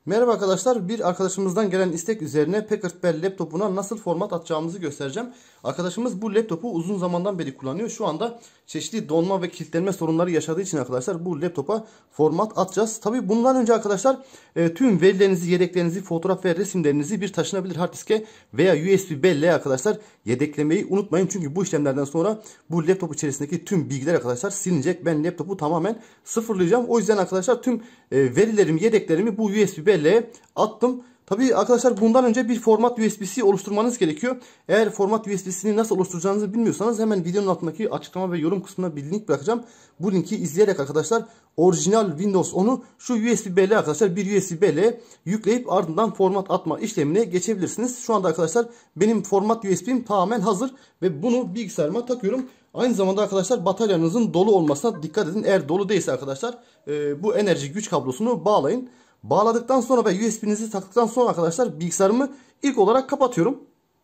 Merhaba arkadaşlar, bir arkadaşımızdan gelen istek üzerine Packard Bell laptopuna nasıl format atacağımızı göstereceğim. Arkadaşımız bu laptopu uzun zamandan beri kullanıyor. Şu anda çeşitli donma ve kilitlenme sorunları yaşadığı için arkadaşlar bu laptopa format atacağız. Tabi bundan önce arkadaşlar tüm verilerinizi, yedeklerinizi, fotoğraf ve resimlerinizi bir taşınabilir hard diske veya USB belleğe arkadaşlar yedeklemeyi unutmayın. Çünkü bu işlemlerden sonra bu laptop içerisindeki tüm bilgiler arkadaşlar silinecek. Ben laptopu tamamen sıfırlayacağım. O yüzden arkadaşlar tüm verilerimi, yedeklerimi bu USB belleğe attım. Tabii arkadaşlar bundan önce bir format USB'si oluşturmanız gerekiyor. Eğer format USB'sini nasıl oluşturacağınızı bilmiyorsanız hemen videonun altındaki açıklama ve yorum kısmına bir link bırakacağım. Bu linki izleyerek arkadaşlar orijinal Windows 10'u şu USB belleğe arkadaşlar bir USB belleğe yükleyip ardından format atma işlemine geçebilirsiniz. Şu anda arkadaşlar benim format USB'm tamamen hazır ve bunu bilgisayarıma takıyorum. Aynı zamanda arkadaşlar bataryanızın dolu olmasına dikkat edin. Eğer dolu değilse arkadaşlar bu enerji güç kablosunu bağlayın. Bağladıktan sonra ve USB'nizi taktıktan sonra arkadaşlar bilgisayarımı ilk olarak kapatıyorum.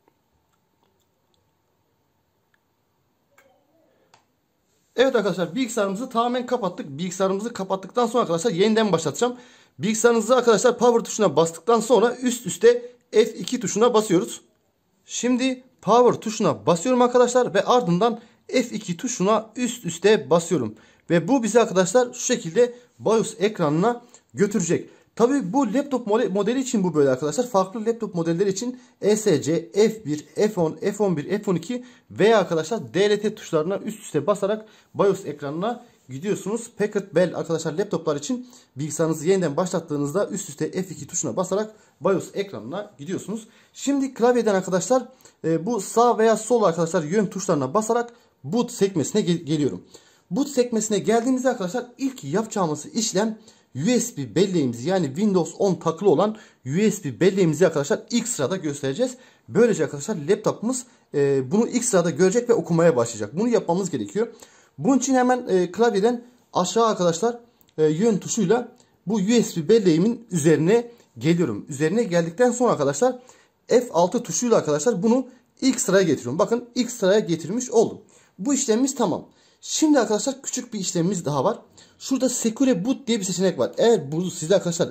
Evet arkadaşlar bilgisayarımızı tamamen kapattık. Bilgisayarımızı kapattıktan sonra arkadaşlar yeniden başlatacağım. Bilgisayarınızı arkadaşlar power tuşuna bastıktan sonra üst üste F2 tuşuna basıyoruz. Şimdi power tuşuna basıyorum arkadaşlar ve ardından F2 tuşuna üst üste basıyorum. Ve bu bizi arkadaşlar şu şekilde BIOS ekranına götürecek. Tabi bu laptop modeli için bu böyle arkadaşlar. Farklı laptop modelleri için ESC, F1, F10, F11, F12 veya arkadaşlar DLT tuşlarına üst üste basarak BIOS ekranına gidiyorsunuz. Packard Bell arkadaşlar laptoplar için bilgisayarınızı yeniden başlattığınızda üst üste F2 tuşuna basarak BIOS ekranına gidiyorsunuz. Şimdi klavyeden arkadaşlar bu sağ veya sol arkadaşlar yön tuşlarına basarak boot sekmesine geliyorum. Boot sekmesine geldiğimizde arkadaşlar ilk yapacağımız işlem USB belleğimizi yani Windows 10 takılı olan USB belleğimizi arkadaşlar ilk sırada göstereceğiz. Böylece arkadaşlar laptopumuz bunu ilk sırada görecek ve okumaya başlayacak. Bunu yapmamız gerekiyor. Bunun için hemen klavyeden aşağı arkadaşlar yön tuşuyla bu USB belleğimin üzerine geliyorum. Üzerine geldikten sonra arkadaşlar F6 tuşuyla arkadaşlar bunu ilk sıraya getiriyorum. Bakın ilk sıraya getirmiş oldum. Bu işlemimiz tamam. Şimdi arkadaşlar küçük bir işlemimiz daha var. Şurada Secure Boot diye bir seçenek var. Eğer bu sizde arkadaşlar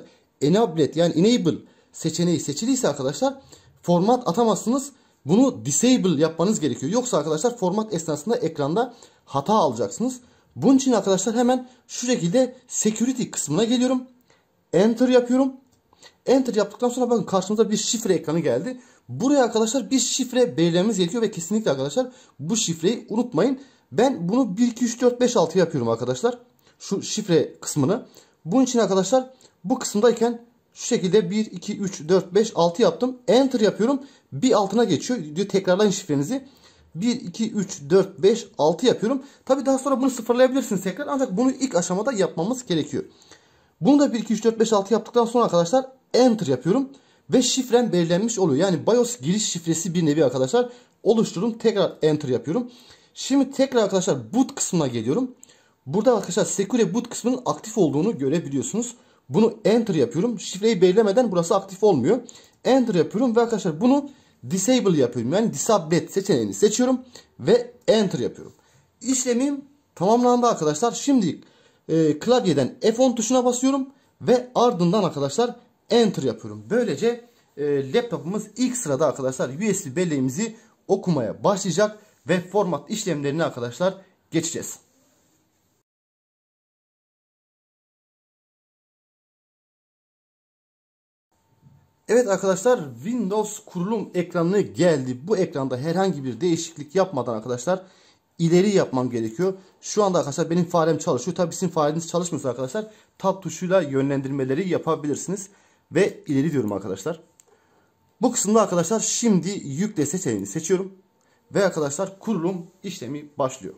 Enable seçeneği seçiliyse arkadaşlar format atamazsınız. Bunu disable yapmanız gerekiyor. Yoksa arkadaşlar format esnasında ekranda hata alacaksınız. Bunun için arkadaşlar hemen şu şekilde security kısmına geliyorum. Enter yapıyorum. Enter yaptıktan sonra bakın karşımıza bir şifre ekranı geldi. Buraya arkadaşlar bir şifre belirlememiz gerekiyor ve kesinlikle arkadaşlar bu şifreyi unutmayın. Ben bunu 1, 2, 3, 4, 5, 6 yapıyorum arkadaşlar. Şu şifre kısmını. Bunun için arkadaşlar bu kısımdayken şu şekilde 1, 2, 3, 4, 5, 6 yaptım. Enter yapıyorum. Bir altına geçiyor. Diyor tekrarlayın şifrenizi. 1, 2, 3, 4, 5, 6 yapıyorum. Tabi daha sonra bunu sıfırlayabilirsiniz tekrar. Ancak bunu ilk aşamada yapmamız gerekiyor. Bunu da 1, 2, 3, 4, 5, 6 yaptıktan sonra arkadaşlar Enter yapıyorum. Ve şifrem belirlenmiş oluyor. Yani BIOS giriş şifresi bir nevi arkadaşlar oluştururum. Tekrar Enter yapıyorum. Şimdi tekrar arkadaşlar boot kısmına geliyorum. Burada arkadaşlar Secure Boot kısmının aktif olduğunu görebiliyorsunuz. Bunu Enter yapıyorum. Şifreyi belirlemeden burası aktif olmuyor. Enter yapıyorum ve arkadaşlar bunu Disable yapıyorum. Yani Disable seçeneğini seçiyorum ve Enter yapıyorum. İşlemim tamamlandı arkadaşlar. Şimdi klavyeden F10 tuşuna basıyorum ve ardından arkadaşlar Enter yapıyorum. Böylece laptopumuz ilk sırada arkadaşlar USB belleğimizi okumaya başlayacak ve format işlemlerini arkadaşlar geçeceğiz. Evet arkadaşlar Windows kurulum ekranına geldi. Bu ekranda herhangi bir değişiklik yapmadan arkadaşlar ileri yapmam gerekiyor. Şu anda arkadaşlar benim farem çalışıyor. Tabi sizin fareniz çalışmıyorsa arkadaşlar tab tuşuyla yönlendirmeleri yapabilirsiniz. Ve ileri diyorum arkadaşlar. Bu kısımda arkadaşlar şimdi yükle seçeneğini seçiyorum. Ve arkadaşlar kurulum işlemi başlıyor.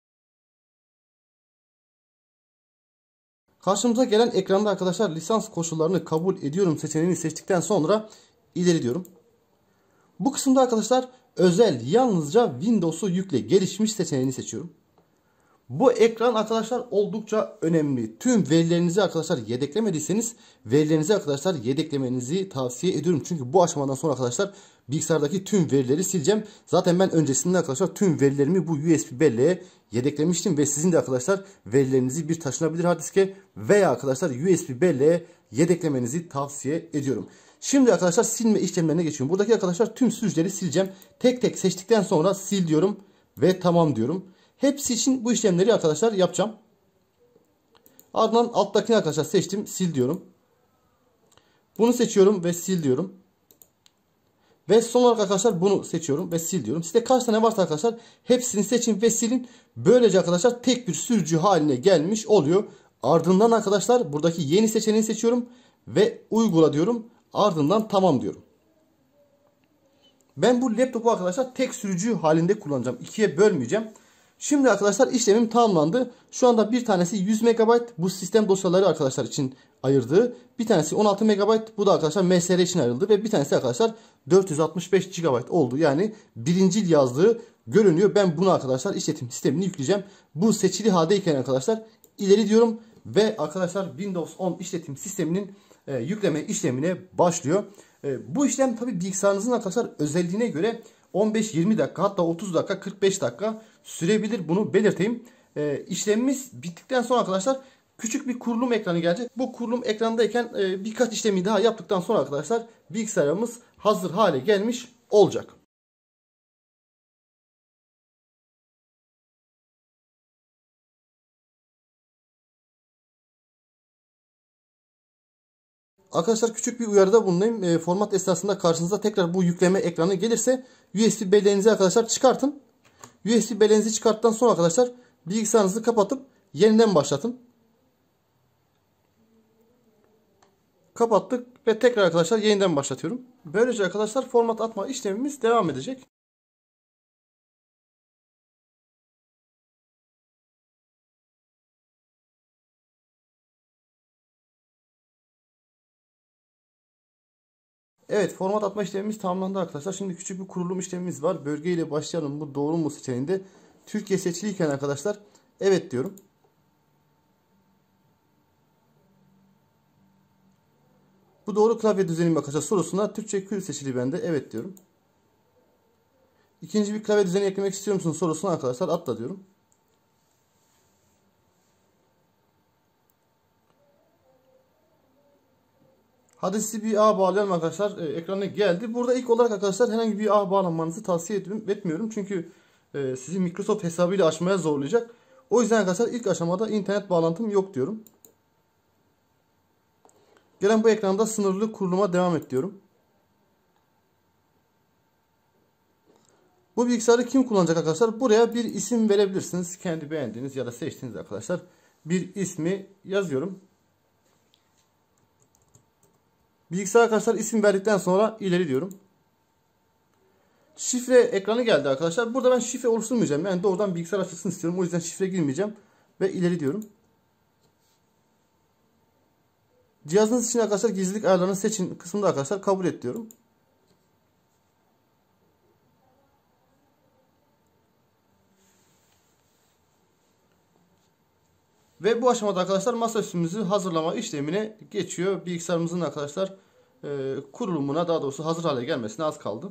Karşımıza gelen ekranda arkadaşlar lisans koşullarını kabul ediyorum seçeneğini seçtikten sonra ileri diyorum. Bu kısımda arkadaşlar özel yalnızca Windows'u yükle gelişmiş seçeneğini seçiyorum. Bu ekran arkadaşlar oldukça önemli. Tüm verilerinizi arkadaşlar yedeklemediyseniz verilerinizi arkadaşlar yedeklemenizi tavsiye ediyorum. Çünkü bu aşamadan sonra arkadaşlar bilgisayardaki tüm verileri sileceğim. Zaten ben öncesinde arkadaşlar tüm verilerimi bu USB belleğe yedeklemiştim. Ve sizin de arkadaşlar verilerinizi bir taşınabilir hard diske veya arkadaşlar USB belleğe yedeklemenizi tavsiye ediyorum. Şimdi arkadaşlar silme işlemlerine geçiyorum. Buradaki arkadaşlar tüm sürücüleri sileceğim. Tek tek seçtikten sonra sil diyorum ve tamam diyorum. Hepsi için bu işlemleri arkadaşlar yapacağım. Ardından alttakini arkadaşlar seçtim, sil diyorum. Bunu seçiyorum ve sil diyorum. Ve son olarak arkadaşlar bunu seçiyorum ve sil diyorum. Sizde kaç tane varsa arkadaşlar hepsini seçin ve silin. Böylece arkadaşlar tek bir sürücü haline gelmiş oluyor. Ardından arkadaşlar buradaki yeni seçeneği seçiyorum ve uygula diyorum. Ardından tamam diyorum. Ben bu laptopu arkadaşlar tek sürücü halinde kullanacağım. İkiye bölmeyeceğim. Şimdi arkadaşlar işlemim tamamlandı. Şu anda bir tanesi 100 MB bu sistem dosyaları arkadaşlar için ayırdığı. Bir tanesi 16 MB bu da arkadaşlar MSR için ayrıldı. Ve bir tanesi arkadaşlar 465 GB oldu. Yani birincil yazdığı görünüyor. Ben bunu arkadaşlar işletim sistemini yükleyeceğim. Bu seçili haldeyken arkadaşlar ileri diyorum. Ve arkadaşlar Windows 10 işletim sisteminin yükleme işlemine başlıyor. Bu işlem tabi bilgisayarınızın arkadaşlar özelliğine göre 15-20 dakika hatta 30 dakika 45 dakika sürebilir, bunu belirteyim. İşlemimiz bittikten sonra arkadaşlar küçük bir kurulum ekranı gelecek. Bu kurulum ekranındayken birkaç işlemi daha yaptıktan sonra arkadaşlar bilgisayarımız hazır hale gelmiş olacak. Arkadaşlar küçük bir uyarıda bulunayım. Format esnasında karşınıza tekrar bu yükleme ekranı gelirse USB belleğinizi arkadaşlar çıkartın. USB belleğinizi çıkarttıktan sonra arkadaşlar bilgisayarınızı kapatıp yeniden başlatın. Kapattık ve tekrar arkadaşlar yeniden başlatıyorum. Böylece arkadaşlar format atma işlemimiz devam edecek. Evet, format atma işlemimiz tamamlandı arkadaşlar. Şimdi küçük bir kurulum işlemimiz var. Bölge ile başlayalım. Bu doğru mu seçeneğinde Türkiye seçiliyken arkadaşlar evet diyorum. Bu doğru klavye düzeni mi arkadaşlar sorusuna Türkçe Kürt seçili bende evet diyorum. İkinci bir klavye düzeni eklemek istiyor musunuz sorusuna arkadaşlar atla diyorum. Hadi sizi bir ağ bağlayalım arkadaşlar. Ekrana geldi. Burada ilk olarak arkadaşlar herhangi bir ağ bağlanmanızı tavsiye etmiyorum. Çünkü sizi Microsoft hesabıyla açmaya zorlayacak. O yüzden arkadaşlar ilk aşamada internet bağlantım yok diyorum. Gelen bu ekranda sınırlı kuruluma devam et diyorum. Bu bilgisayarı kim kullanacak arkadaşlar? Buraya bir isim verebilirsiniz. Kendi beğendiğiniz ya da seçtiğiniz arkadaşlar bir ismi yazıyorum. Bilgisayar arkadaşlar isim verdikten sonra ileri diyorum. Şifre ekranı geldi arkadaşlar. Burada ben şifre oluşturmayacağım. Yani doğrudan bilgisayar açılsın istiyorum. O yüzden şifre girmeyeceğim. Ve ileri diyorum. Cihazınız için arkadaşlar gizlilik ayarlarını seçin kısmında arkadaşlar kabul et diyorum. Ve bu aşamada arkadaşlar masaüstümüzü hazırlama işlemine geçiyor. Bilgisayarımızın arkadaşlar kurulumuna, daha doğrusu hazır hale gelmesine az kaldı.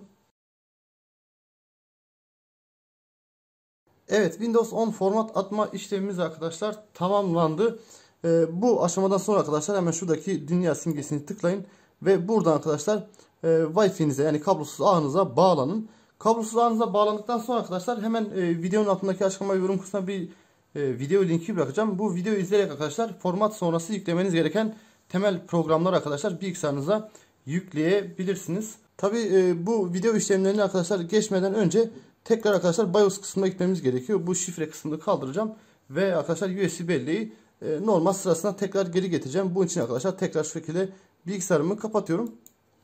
Evet, Windows 10 format atma işlemimiz arkadaşlar tamamlandı. Bu aşamadan sonra arkadaşlar hemen şuradaki dünya simgesini tıklayın. Ve buradan arkadaşlar Wi-Fi'nize yani kablosuz ağınıza bağlanın. Kablosuz ağınıza bağlandıktan sonra arkadaşlar hemen videonun altındaki açıklama ve yorum kısmına bir video linki bırakacağım. Bu videoyu izleyerek arkadaşlar format sonrası yüklemeniz gereken temel programlar arkadaşlar bilgisayarınıza yükleyebilirsiniz. Tabi bu video işlemlerini arkadaşlar geçmeden önce tekrar arkadaşlar BIOS kısmına gitmemiz gerekiyor. Bu şifre kısmını kaldıracağım ve arkadaşlar USB belleği normal sırasına tekrar geri getireceğim. Bunun için arkadaşlar tekrar şu şekilde bilgisayarımı kapatıyorum.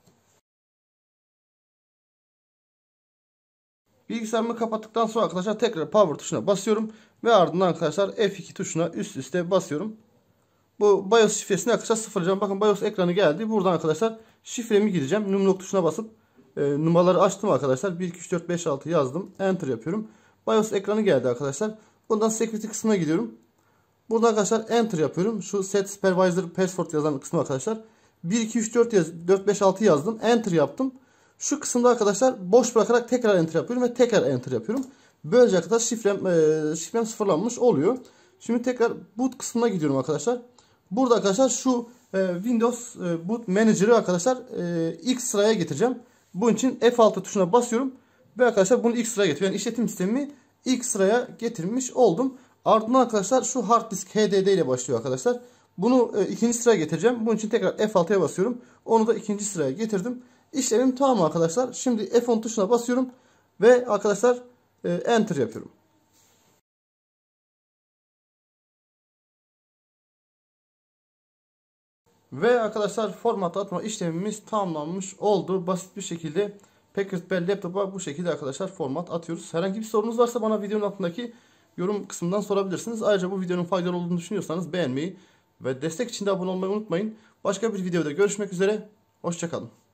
Bilgisayarımı kapattıktan sonra arkadaşlar tekrar power tuşuna basıyorum ve ardından arkadaşlar F2 tuşuna üst üste basıyorum. Bu BIOS şifresini arkadaşlar sıfırlayacağım. Bakın BIOS ekranı geldi. Buradan arkadaşlar şifremi gireceğim. Numlock tuşuna basıp numaraları açtım arkadaşlar. 1 2 3 4 5 6 yazdım. Enter yapıyorum. BIOS ekranı geldi arkadaşlar. Bundan security kısmına gidiyorum. Burada arkadaşlar enter yapıyorum. Şu set supervisor password yazan kısmı arkadaşlar. 1 2 3 4 5 6 yazdım. Enter yaptım. Şu kısımda arkadaşlar boş bırakarak tekrar enter yapıyorum ve tekrar enter yapıyorum. Böylece arkadaşlar şifrem sıfırlanmış oluyor. Şimdi tekrar boot kısmına gidiyorum arkadaşlar. Burada arkadaşlar şu Windows Boot Manager'ı arkadaşlar ilk sıraya getireceğim. Bunun için F6 tuşuna basıyorum. Ve arkadaşlar bunu ilk sıraya getiriyorum. Yani işletim sistemimi ilk sıraya getirmiş oldum. Ardından arkadaşlar şu hard disk HDD ile başlıyor arkadaşlar. Bunu ikinci sıraya getireceğim. Bunun için tekrar F6'ya basıyorum. Onu da ikinci sıraya getirdim. İşlemim tamam arkadaşlar. Şimdi F10 tuşuna basıyorum. Ve arkadaşlar Enter yapıyorum. Ve arkadaşlar format atma işlemimiz tamamlanmış oldu. Basit bir şekilde Packard Bell Laptop'a bu şekilde arkadaşlar format atıyoruz. Herhangi bir sorunuz varsa bana videonun altındaki yorum kısmından sorabilirsiniz. Ayrıca bu videonun faydalı olduğunu düşünüyorsanız beğenmeyi ve destek için de abone olmayı unutmayın. Başka bir videoda görüşmek üzere. Hoşça kalın.